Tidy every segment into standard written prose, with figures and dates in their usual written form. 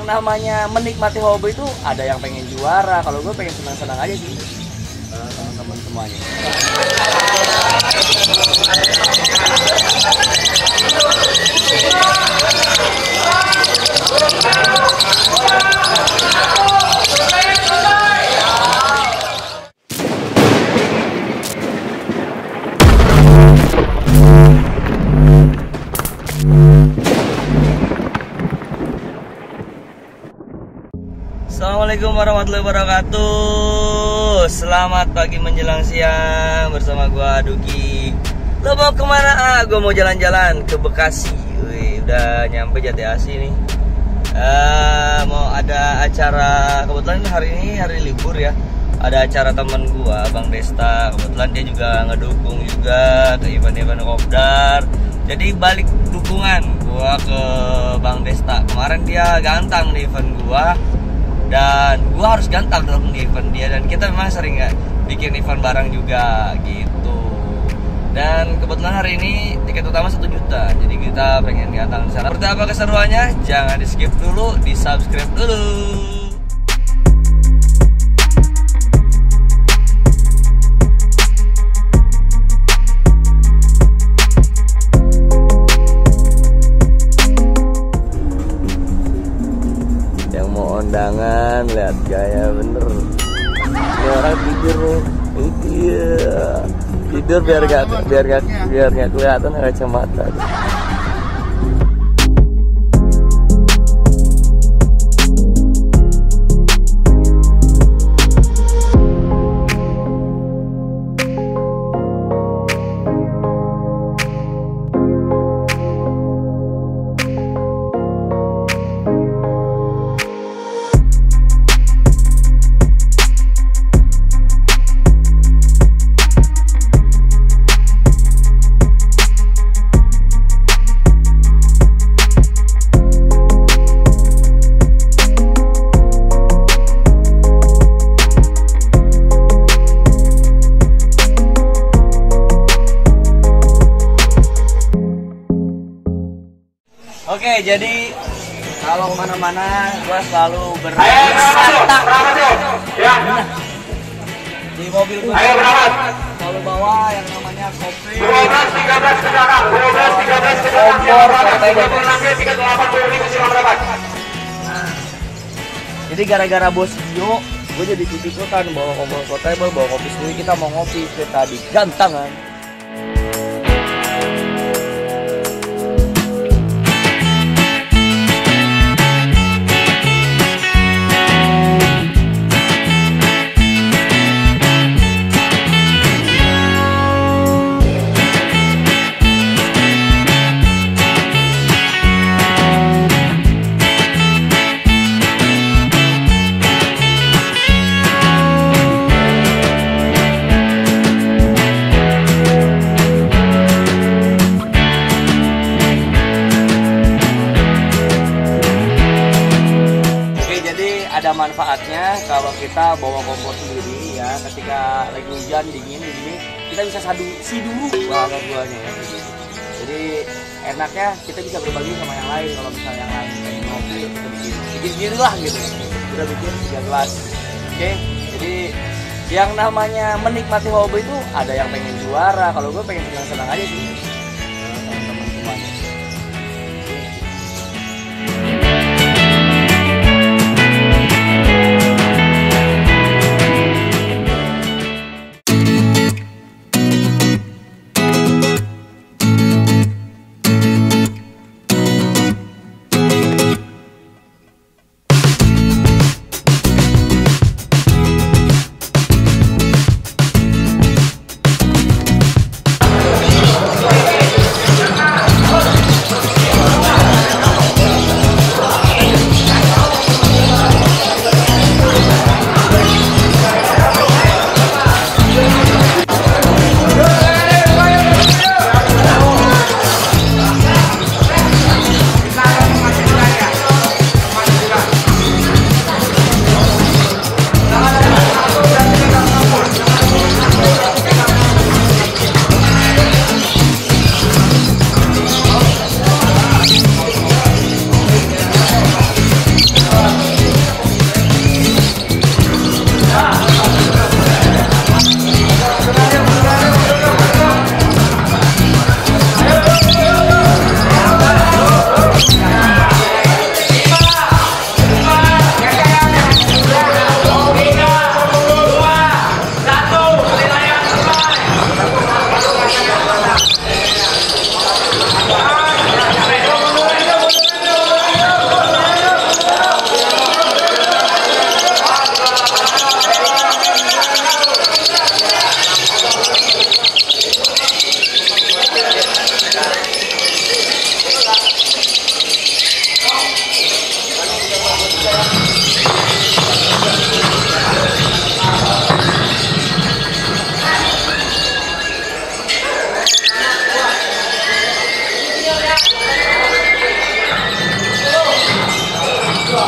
namanya menikmati hobi itu ada yang pengen juara. Kalau gue pengen senang-senang aja sih, teman-teman semuanya. Assalamualaikum warahmatullahi wabarakatuh. Selamat pagi menjelang siang bersama gua Duki. Lo mau kemana? Gua mau jalan-jalan ke Bekasi. Wih, udah nyampe Jati Asih nih. Mau ada acara, kebetulan hari ini hari libur ya. Ada acara temen gua, Bang Desta. Kebetulan dia juga ngedukung juga ke event-event Kopdar. Jadi balik dukungan gua ke Bang Desta. Kemarin dia gantang di event gua, dan gue harus gantang dalam event dia, dan kita memang sering nggak bikin event bareng juga gitu. Dan kebetulan hari ini tiket utama 1 juta, jadi kita pengen gantang di sana. Seperti apa keseruannya? Jangan di skip dulu, di subscribe dulu. Undangan, lihat gaya bener. Ini orang tidur nih. Iya. Tidur biar nggak kelihatan kacamata. Oke, jadi kalau kemana-mana gue selalu di mobil gue selalu bawa yang namanya kopi, jadi gara-gara bos Gio, gue jadi ikut-ikutan bawa kompor portable, bawa kopi sendiri. Kita mau ngopi ke tadi gantangan. Ada manfaatnya kalau kita bawa kompor sendiri ya, ketika lagi hujan dingin begini kita bisa si dulu bahasa guanya ya. Jadi enaknya kita bisa berbagi sama yang lain. Kalau misalnya yang lain pengen ngopi, kita bikin gini lah gitu. Udah bikin 3 gelas. Oke, jadi yang namanya menikmati hobi itu ada yang pengen juara. Kalau gue pengen senang-senang aja sih, teman-teman semuanya.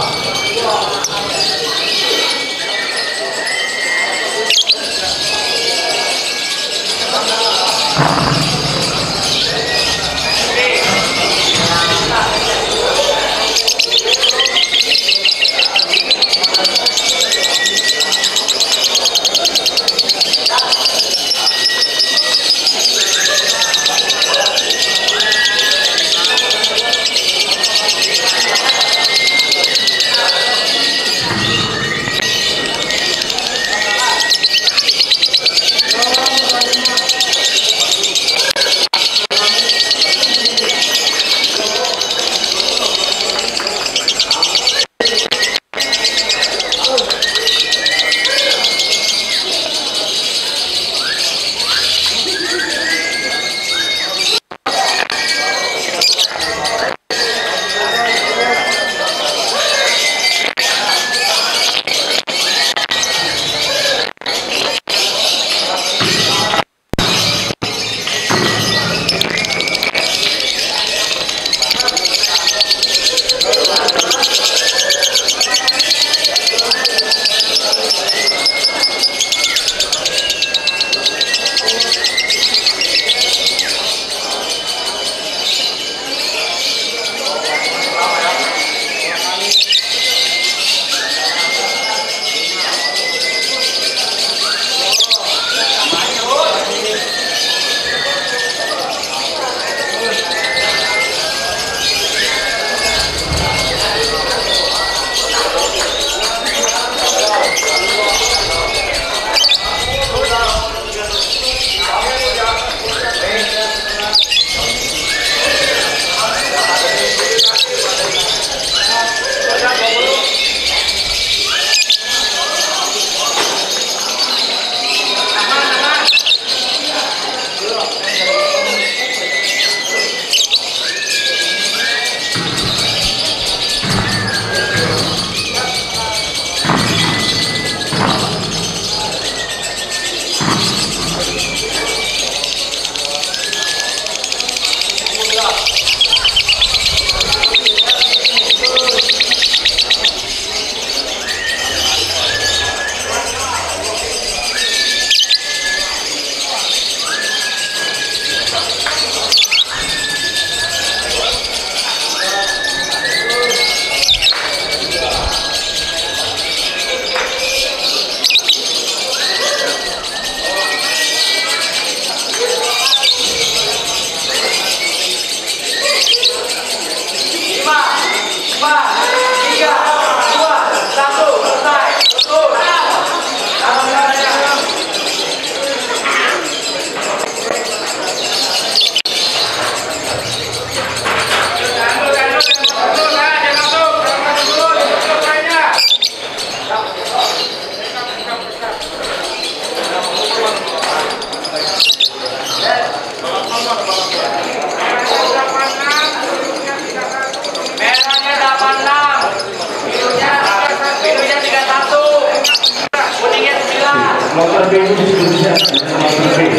Motor B itu disiapkan, motor B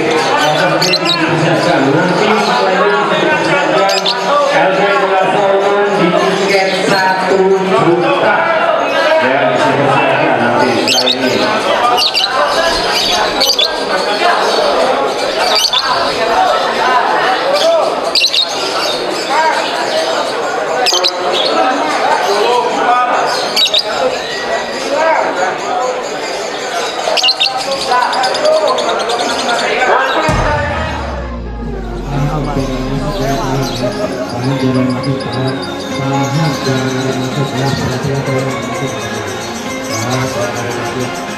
disiapkan. Nanti setelah ini disiapkan LB Lasaulun di tiket 1 juta. Ya, disiapkan nanti setelah ini. Jalan masuk tahap jalan masuk ya,